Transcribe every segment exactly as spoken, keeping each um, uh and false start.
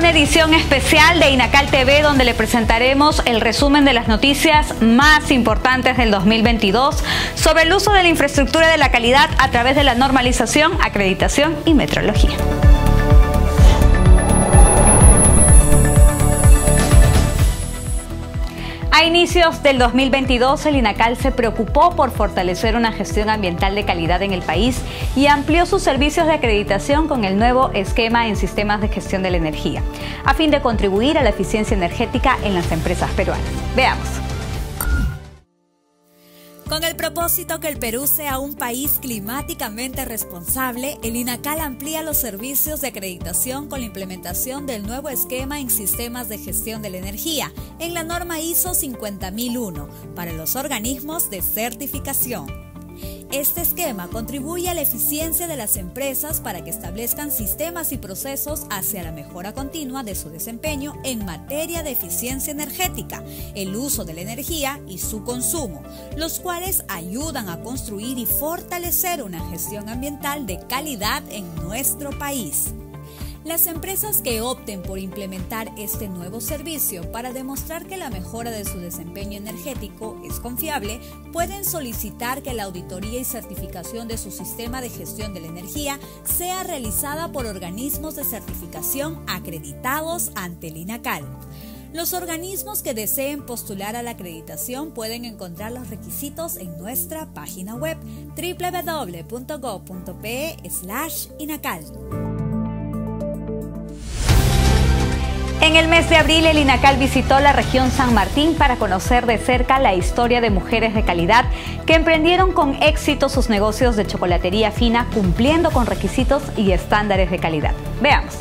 una edición especial de INACAL T V donde le presentaremos el resumen de las noticias más importantes del dos mil veintidós sobre el uso de la infraestructura de la calidad a través de la normalización, acreditación y metrología. A inicios del dos mil veintidós, el INACAL se preocupó por fortalecer una gestión ambiental de calidad en el país y amplió sus servicios de acreditación con el nuevo esquema en sistemas de gestión de la energía, a fin de contribuir a la eficiencia energética en las empresas peruanas. Veamos. Con el propósito que el Perú sea un país climáticamente responsable, el INACAL amplía los servicios de acreditación con la implementación del nuevo esquema en sistemas de gestión de la energía, en la norma I S O cincuenta mil uno, para los organismos de certificación. Este esquema contribuye a la eficiencia de las empresas para que establezcan sistemas y procesos hacia la mejora continua de su desempeño en materia de eficiencia energética, el uso de la energía y su consumo, los cuales ayudan a construir y fortalecer una gestión ambiental de calidad en nuestro país. Las empresas que opten por implementar este nuevo servicio para demostrar que la mejora de su desempeño energético es confiable, pueden solicitar que la auditoría y certificación de su sistema de gestión de la energía sea realizada por organismos de certificación acreditados ante el INACAL. Los organismos que deseen postular a la acreditación pueden encontrar los requisitos en nuestra página web doble u doble u doble u punto gob punto pe slash inacal. En el mes de abril, el INACAL visitó la región San Martín para conocer de cerca la historia de mujeres de calidad que emprendieron con éxito sus negocios de chocolatería fina cumpliendo con requisitos y estándares de calidad. Veamos.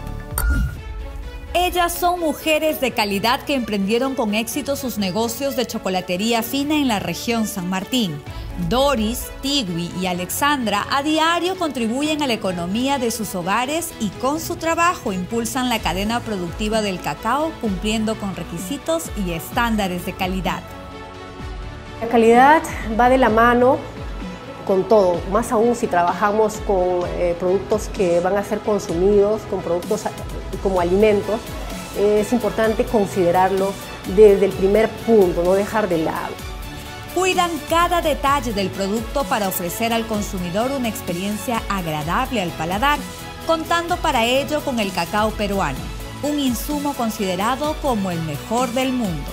Ellas son mujeres de calidad que emprendieron con éxito sus negocios de chocolatería fina en la región San Martín. Doris, Tigui y Alexandra a diario contribuyen a la economía de sus hogares y con su trabajo impulsan la cadena productiva del cacao cumpliendo con requisitos y estándares de calidad. La calidad va de la mano con todo, más aún si trabajamos con eh, productos que van a ser consumidos, con productos como alimentos, eh, es importante considerarlo desde el primer punto, no dejar de lado. Cuidan cada detalle del producto para ofrecer al consumidor una experiencia agradable al paladar, contando para ello con el cacao peruano, un insumo considerado como el mejor del mundo.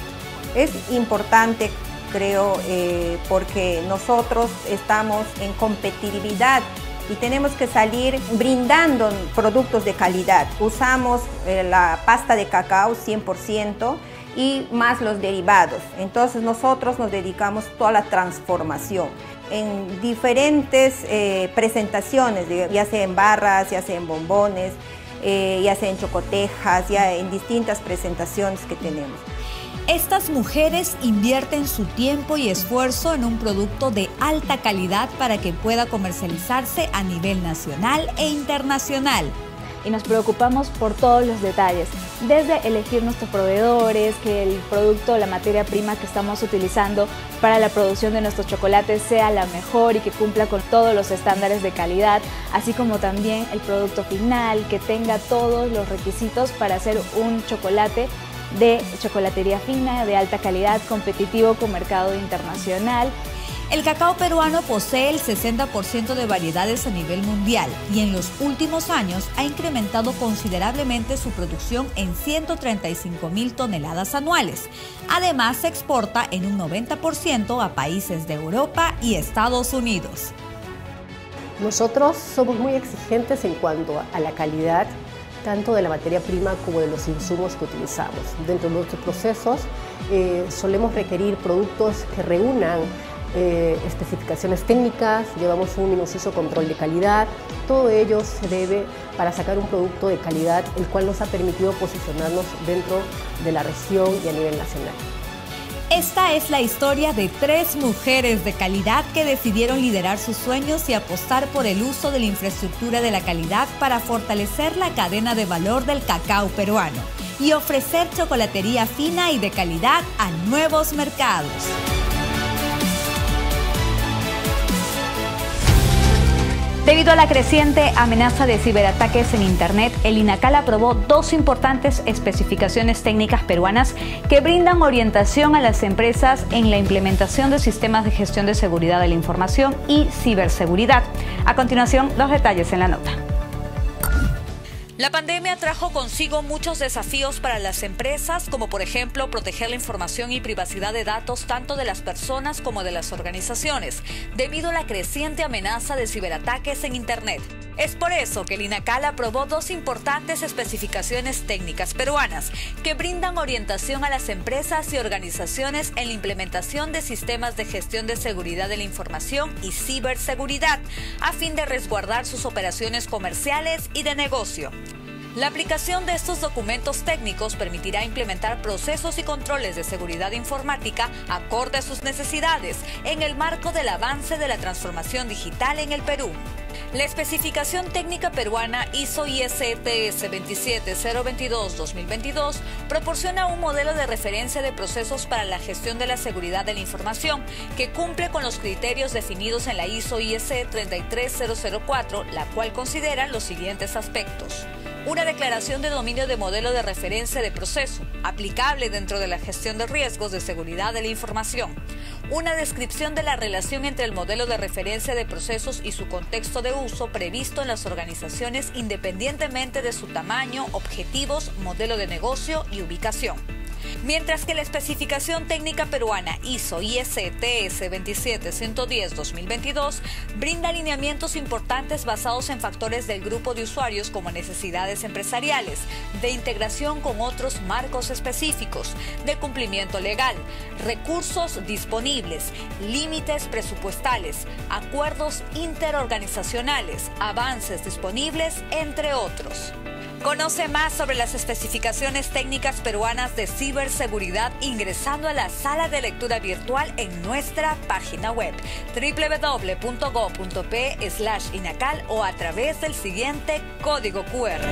Es importante, creo, eh, porque nosotros estamos en competitividad y tenemos que salir brindando productos de calidad. Usamos eh, la pasta de cacao cien por ciento y más los derivados. Entonces nosotros nos dedicamos a toda la transformación en diferentes eh, presentaciones, ya sea en barras, ya sea en bombones, eh, ya sea en chocotejas, ya en distintas presentaciones que tenemos. Estas mujeres invierten su tiempo y esfuerzo en un producto de alta calidad para que pueda comercializarse a nivel nacional e internacional. Y nos preocupamos por todos los detalles, desde elegir nuestros proveedores, que el producto, la materia prima que estamos utilizando para la producción de nuestros chocolates sea la mejor y que cumpla con todos los estándares de calidad, así como también el producto final, que tenga todos los requisitos para hacer un chocolate de chocolatería fina, de alta calidad, competitivo con mercado internacional. El cacao peruano posee el sesenta por ciento de variedades a nivel mundial y en los últimos años ha incrementado considerablemente su producción en ciento treinta y cinco mil toneladas anuales. Además, se exporta en un noventa por ciento a países de Europa y Estados Unidos. Nosotros somos muy exigentes en cuanto a la calidad, tanto de la materia prima como de los insumos que utilizamos. Dentro de nuestros procesos eh, solemos requerir productos que reúnan Eh, especificaciones técnicas, llevamos un minucioso control de calidad. Todo ello se debe para sacar un producto de calidad, el cual nos ha permitido posicionarnos dentro de la región y a nivel nacional. Esta es la historia de tres mujeres de calidad que decidieron liderar sus sueños y apostar por el uso de la infraestructura de la calidad para fortalecer la cadena de valor del cacao peruano y ofrecer chocolatería fina y de calidad a nuevos mercados. Debido a la creciente amenaza de ciberataques en Internet, el INACAL aprobó dos importantes especificaciones técnicas peruanas que brindan orientación a las empresas en la implementación de sistemas de gestión de seguridad de la información y ciberseguridad. A continuación, los detalles en la nota. La pandemia trajo consigo muchos desafíos para las empresas, como por ejemplo proteger la información y privacidad de datos tanto de las personas como de las organizaciones, debido a la creciente amenaza de ciberataques en Internet. Es por eso que el INACAL aprobó dos importantes especificaciones técnicas peruanas que brindan orientación a las empresas y organizaciones en la implementación de sistemas de gestión de seguridad de la información y ciberseguridad, a fin de resguardar sus operaciones comerciales y de negocio. La aplicación de estos documentos técnicos permitirá implementar procesos y controles de seguridad informática acorde a sus necesidades en el marco del avance de la transformación digital en el Perú. La especificación técnica peruana I S O I S T S veintisiete cero veintidós dos mil veintidós proporciona un modelo de referencia de procesos para la gestión de la seguridad de la información que cumple con los criterios definidos en la I S O I S treinta y tres cero cero cuatro, la cual considera los siguientes aspectos. Una declaración de dominio de modelo de referencia de proceso, aplicable dentro de la gestión de riesgos de seguridad de la información. Una descripción de la relación entre el modelo de referencia de procesos y su contexto de uso previsto en las organizaciones independientemente de su tamaño, objetivos, modelo de negocio y ubicación. Mientras que la especificación técnica peruana I S O I S T S veintisiete ciento diez dos mil veintidós brinda alineamientos importantes basados en factores del grupo de usuarios como necesidades empresariales, de integración con otros marcos específicos, de cumplimiento legal, recursos disponibles, límites presupuestales, acuerdos interorganizacionales, avances disponibles, entre otros. Conoce más sobre las especificaciones técnicas peruanas de ciberseguridad ingresando a la sala de lectura virtual en nuestra página web doble u doble u doble u punto gob punto pe slash inacal o a través del siguiente código cu erre.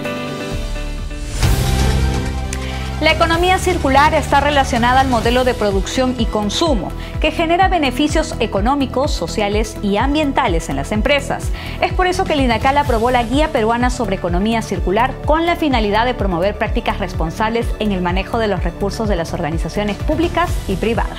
La economía circular está relacionada al modelo de producción y consumo, que genera beneficios económicos, sociales y ambientales en las empresas. Es por eso que el INACAL aprobó la Guía Peruana sobre Economía Circular con la finalidad de promover prácticas responsables en el manejo de los recursos de las organizaciones públicas y privadas.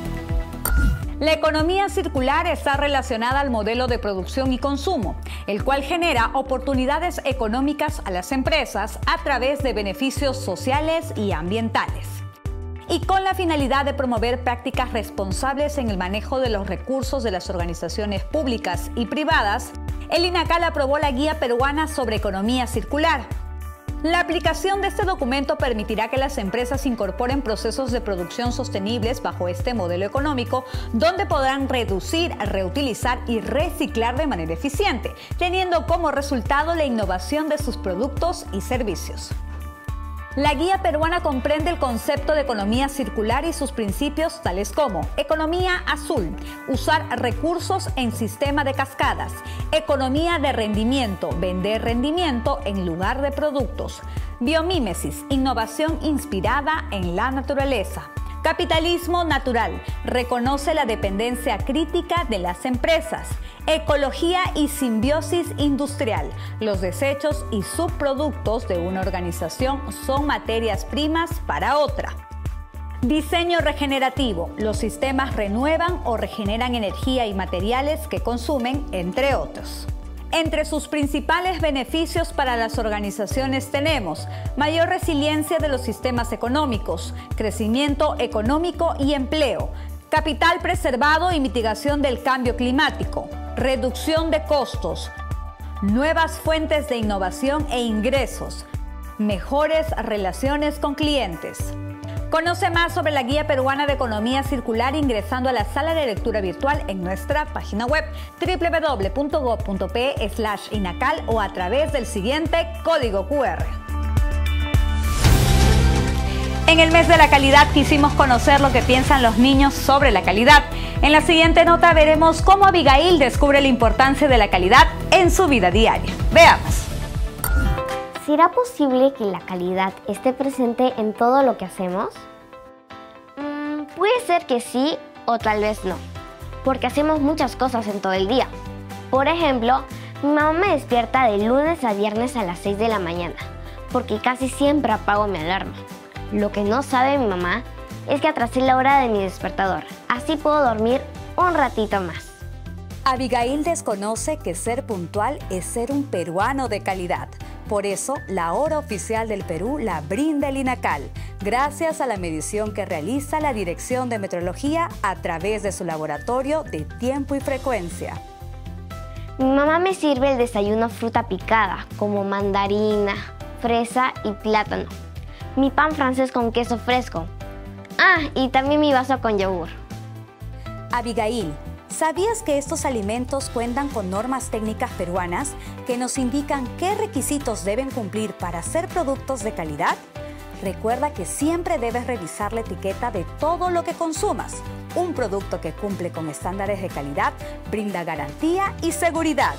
La economía circular está relacionada al modelo de producción y consumo, el cual genera oportunidades económicas a las empresas a través de beneficios sociales y ambientales. Y con la finalidad de promover prácticas responsables en el manejo de los recursos de las organizaciones públicas y privadas, el INACAL aprobó la Guía Peruana sobre Economía Circular. La aplicación de este documento permitirá que las empresas incorporen procesos de producción sostenibles bajo este modelo económico, donde podrán reducir, reutilizar y reciclar de manera eficiente, teniendo como resultado la innovación de sus productos y servicios. La guía peruana comprende el concepto de economía circular y sus principios tales como economía azul, usar recursos en sistema de cascadas, economía de rendimiento, vender rendimiento en lugar de productos, biomímesis, innovación inspirada en la naturaleza. Capitalismo natural, reconoce la dependencia crítica de las empresas. Ecología y simbiosis industrial, los desechos y subproductos de una organización son materias primas para otra. Diseño regenerativo, los sistemas renuevan o regeneran energía y materiales que consumen, entre otros. Entre sus principales beneficios para las organizaciones tenemos mayor resiliencia de los sistemas económicos, crecimiento económico y empleo, capital preservado y mitigación del cambio climático, reducción de costos, nuevas fuentes de innovación e ingresos, mejores relaciones con clientes. Conoce más sobre la Guía Peruana de Economía Circular ingresando a la sala de lectura virtual en nuestra página web doble u doble u doble u punto gob punto pe slash inacal o a través del siguiente código cu erre. En el mes de la calidad quisimos conocer lo que piensan los niños sobre la calidad. En la siguiente nota veremos cómo Abigail descubre la importancia de la calidad en su vida diaria. Veamos. ¿Será posible que la calidad esté presente en todo lo que hacemos? Mm, puede ser que sí o tal vez no, porque hacemos muchas cosas en todo el día. Por ejemplo, Mi mamá me despierta de lunes a viernes a las seis de la mañana, porque casi siempre apago mi alarma. Lo que no sabe mi mamá es que atrasé la hora de mi despertador, así puedo dormir un ratito más. Abigail desconoce que ser puntual es ser un peruano de calidad. Por eso, la hora oficial del Perú la brinda el INACAL, gracias a la medición que realiza la Dirección de Metrología a través de su laboratorio de tiempo y frecuencia. Mi mamá me sirve el desayuno fruta picada, como mandarina, fresa y plátano. Mi pan francés con queso fresco. Ah, y también mi vaso con yogur. Abigail, ¿sabías que estos alimentos cuentan con normas técnicas peruanas que nos indican qué requisitos deben cumplir para ser productos de calidad? Recuerda que siempre debes revisar la etiqueta de todo lo que consumas. Un producto que cumple con estándares de calidad brinda garantía y seguridad.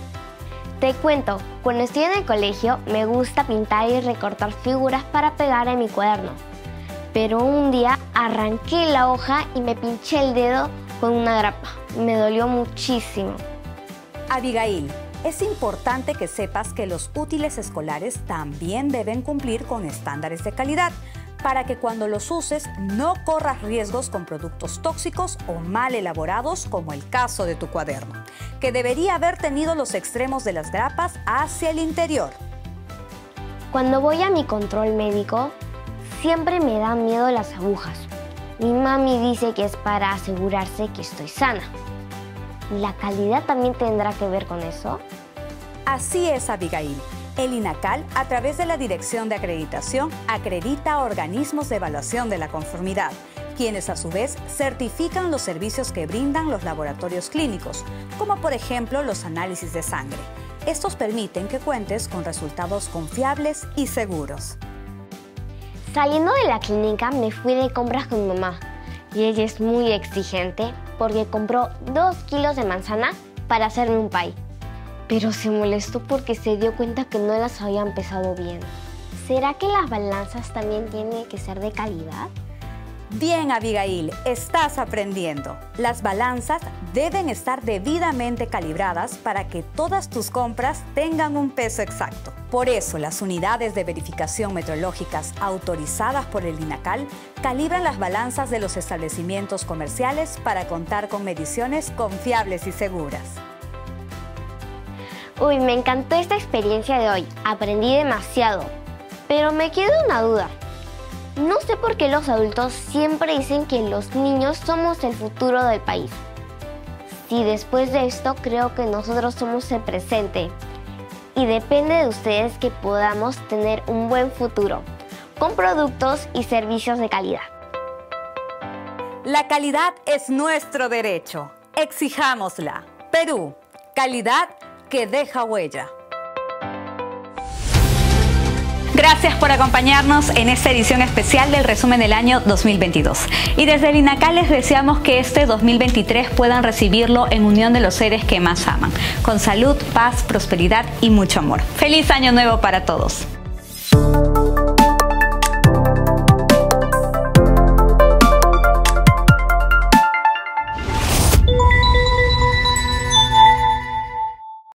Te cuento, cuando estoy en el colegio me gusta pintar y recortar figuras para pegar en mi cuaderno. Pero un día arranqué la hoja y me pinché el dedo con una grapa. Me dolió muchísimo. Abigail, es importante que sepas que los útiles escolares también deben cumplir con estándares de calidad para que cuando los uses no corras riesgos con productos tóxicos o mal elaborados, como el caso de tu cuaderno, que debería haber tenido los extremos de las grapas hacia el interior. Cuando voy a mi control médico, siempre me dan miedo las agujas. Mi mami dice que es para asegurarse que estoy sana. ¿La calidad también tendrá que ver con eso? Así es, Abigail. El INACAL, a través de la Dirección de Acreditación, acredita a organismos de evaluación de la conformidad, quienes a su vez certifican los servicios que brindan los laboratorios clínicos, como por ejemplo los análisis de sangre. Estos permiten que cuentes con resultados confiables y seguros. Saliendo de la clínica me fui de compras con mi mamá y ella es muy exigente porque compró dos kilos de manzana para hacerme un pie. Pero se molestó porque se dio cuenta que no las habían pesado bien. ¿Será que las balanzas también tienen que ser de calidad? Bien, Abigail, estás aprendiendo. Las balanzas deben estar debidamente calibradas para que todas tus compras tengan un peso exacto. Por eso, las unidades de verificación metrológicas autorizadas por el INACAL calibran las balanzas de los establecimientos comerciales para contar con mediciones confiables y seguras. Uy, me encantó esta experiencia de hoy. Aprendí demasiado. Pero me queda una duda. No sé por qué los adultos siempre dicen que los niños somos el futuro del país. Si después de esto creo que nosotros somos el presente. Y depende de ustedes que podamos tener un buen futuro, con productos y servicios de calidad. La calidad es nuestro derecho. Exijámosla. Perú, calidad que deja huella. Gracias por acompañarnos en esta edición especial del resumen del año dos mil veintidós. Y desde el INACAL les deseamos que este dos mil veintitrés puedan recibirlo en unión de los seres que más aman, con salud, paz, prosperidad y mucho amor. ¡Feliz Año Nuevo para todos!